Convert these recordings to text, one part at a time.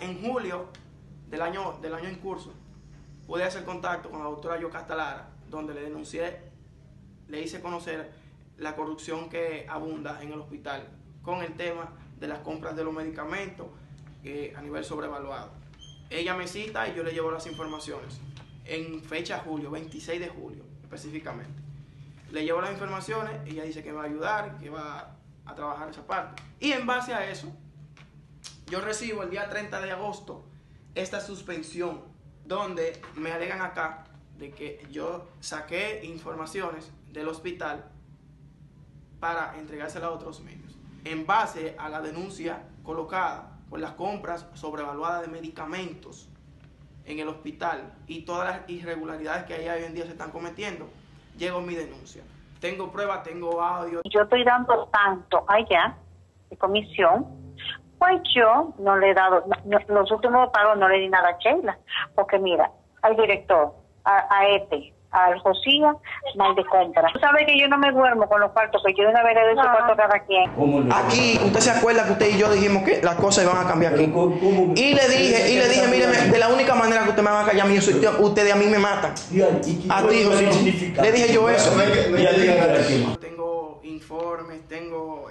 En julio del año en curso, pude hacer contacto con la doctora Yocasta Lara, donde le denuncié, le hice conocer la corrupción que abunda en el hospital con el tema de las compras de los medicamentos a nivel sobrevaluado. Ella me cita y yo le llevo las informaciones en fecha julio, 26 de julio específicamente. Le llevo las informaciones, ella dice que me va a ayudar, que va a trabajar esa parte. Y en base a eso, yo recibo el día 30 de agosto esta suspensión, donde me alegan acá de que yo saqué informaciones del hospital para entregársela a otros medios, en base a la denuncia colocada por las compras sobrevaluadas de medicamentos en el hospital y todas las irregularidades que allá hoy en día se están cometiendo. Llegó mi denuncia. Tengo pruebas, tengo audio. Yo estoy dando tanto allá de comisión, pues yo no le he dado, los últimos pagos no le di nada a Sheila, porque mira, al director, a al Josía, mal de compra. Tú sabes que yo no me duermo con los cuartos, que yo de una vez le doy ese cuarto a cada quien. Aquí, usted se acuerda que usted y yo dijimos que las cosas iban a cambiar aquí. Y le dije, mire, de la única manera que usted me va a callar a mí, ustedes a mí me matan. A ti, José. Le dije yo eso. Tengo informes, tengo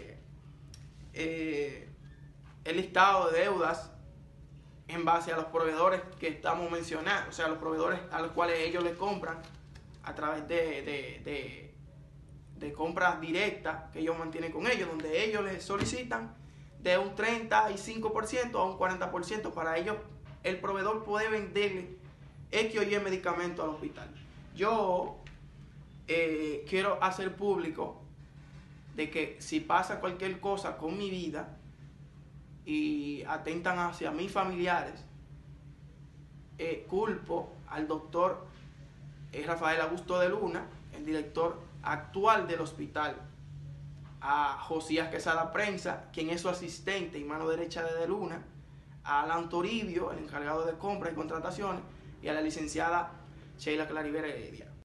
el listado de deudas en base a los proveedores que estamos mencionando, o sea, los proveedores a los cuales ellos les compran a través de compras directas que ellos mantienen con ellos, donde ellos les solicitan de un 35% a un 40% para ellos el proveedor puede venderle X o Y medicamento al hospital. Yo quiero hacer público de que si pasa cualquier cosa con mi vida y atentan hacia mis familiares, culpo al doctor Rafael Augusto de Luna, el director actual del hospital, a Josías Quesada Prensa, quien es su asistente y mano derecha de Luna, a Alan Toribio, el encargado de compras y contrataciones, y a la licenciada Sheila Clarivera Heredia.